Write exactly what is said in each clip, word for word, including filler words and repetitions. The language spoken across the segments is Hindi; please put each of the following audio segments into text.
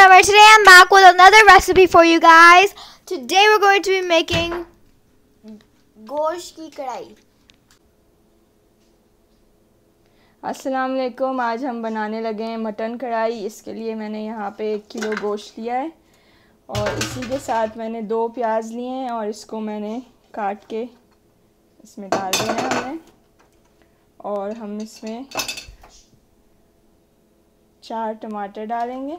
Summer. Today I'm back with another recipe for you guys. Today we're going to be making गोश्त की कढ़ाई. अस्सलाम वालेकुम. आज हम बनाने लगे हैं मटन कढ़ाई. इसके लिए मैंने यहाँ पे एक किलो गोश्त लिया है और इसी के साथ मैंने दो प्याज लिए हैं और इसको मैंने काट के इसमें डाल दिया है हमने. और हम इसमें चार टमाटर डालेंगे.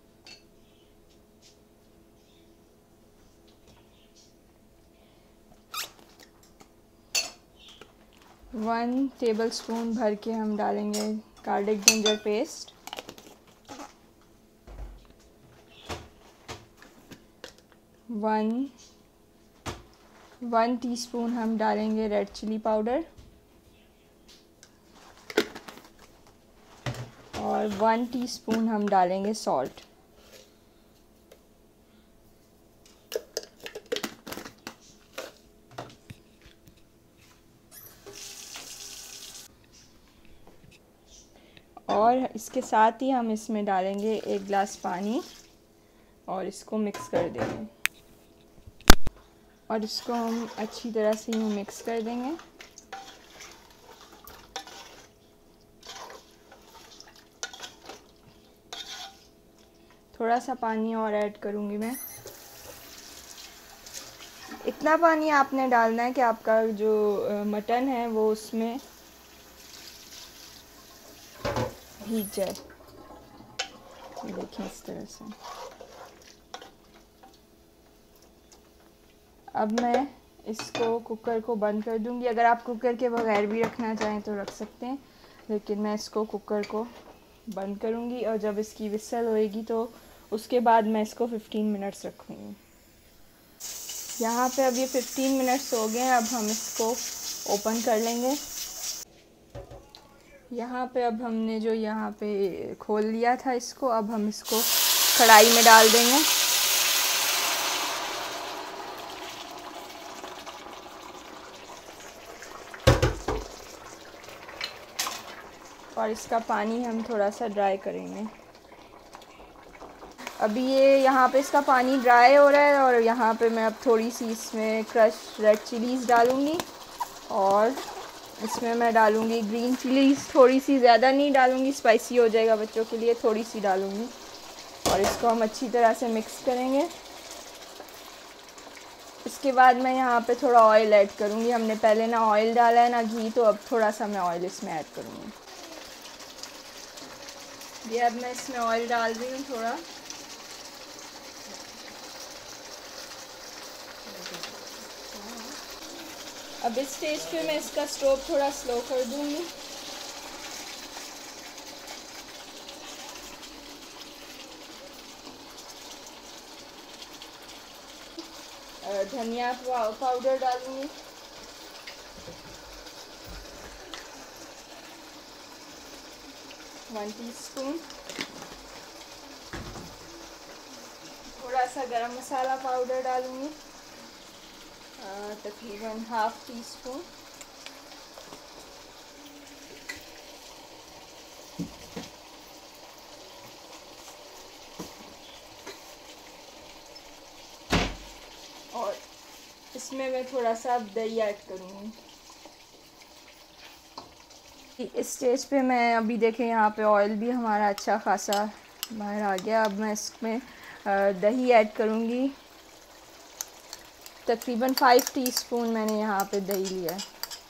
वन टेबलस्पून भर के हम डालेंगे garlic ginger paste. One one teaspoon हम डालेंगे रेड चिली पाउडर और वन टीस्पून हम डालेंगे सॉल्ट. और इसके साथ ही हम इसमें डालेंगे एक गिलास पानी और इसको मिक्स कर देंगे और इसको हम अच्छी तरह से यूँ मिक्स कर देंगे. थोड़ा सा पानी और ऐड करूँगी मैं. इतना पानी आपने डालना है कि आपका जो मटन है वो उसमें भीग जाए. देखिए इस तरह से. अब मैं इसको कुकर को बंद कर दूंगी. अगर आप कुकर के बगैर भी रखना चाहें तो रख सकते हैं, लेकिन मैं इसको कुकर को बंद करूंगी और जब इसकी विसल होएगी तो उसके बाद मैं इसको फिफ्टीन मिनट्स रखूँगी. यहाँ पे अब ये फिफ्टीन मिनट्स हो गए हैं. अब हम इसको ओपन कर लेंगे. यहाँ पे अब हमने जो यहाँ पे खोल लिया था इसको, अब हम इसको कढ़ाई में डाल देंगे. और इसका पानी हम थोड़ा सा ड्राई करेंगे. अभी ये यहाँ पे इसका पानी ड्राई हो रहा है और यहाँ पे मैं अब थोड़ी सी इसमें क्रश रेड चिलीज़ डालूँगी और इसमें मैं डालूँगी ग्रीन चिलीज़. थोड़ी सी, ज़्यादा नहीं डालूँगी, स्पाइसी हो जाएगा बच्चों के लिए. थोड़ी सी डालूँगी और इसको हम अच्छी तरह से मिक्स करेंगे. इसके बाद मैं यहाँ पे थोड़ा ऑयल ऐड करूँगी. हमने पहले ना ऑयल डाला है ना घी, तो अब थोड़ा सा मैं ऑयल इसमें ऐड करूँगी. ये अब मैं इसमें ऑयल डाल रही हूँ थोड़ा. अब इस स्टेज पे मैं इसका स्टोव थोड़ा स्लो कर दूँगी. धनिया पाउडर डालूँगी. One teaspoon. थोड़ा सा गरम मसाला पाउडर डालूँगी, तकरीबन हाफ टी स्पून. और इसमें मैं थोड़ा सा दही ऐड करूँगी. इस स्टेज पे मैं अभी देखें यहाँ पे ऑयल भी हमारा अच्छा खासा बाहर आ गया. अब मैं इसमें दही ऐड करूँगी. तकरीबन फाइव टीस्पून मैंने यहाँ पे दही लिया है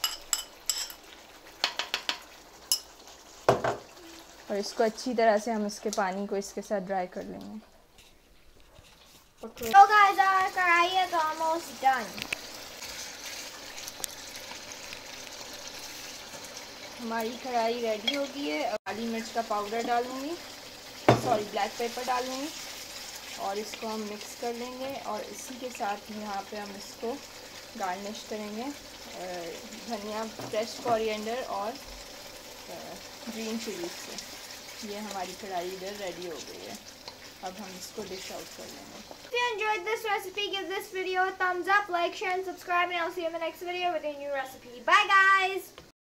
और इसको अच्छी तरह से हम इसके पानी को इसके साथ ड्राई कर लेंगे. So guys, our कढ़ाई is almost done. हमारी कढ़ाई रेडी हो गई है. अब काली मिर्च का पाउडर डालूँगी, सॉरी ब्लैक पेपर डालूँगी और इसको हम मिक्स कर लेंगे. और इसी के साथ यहाँ पे हम इसको गार्निश करेंगे धनिया, फ्रेश कोरिएंडर और ग्रीन चिली से. ये हमारी कढ़ाई इधर रेडी हो गई है. अब हम इसको डिश आउट कर लेंगे. If you enjoyed this recipe, give this video a thumbs up, like, share and subscribe, and I'll see you in the next video with a new recipe. Bye guys!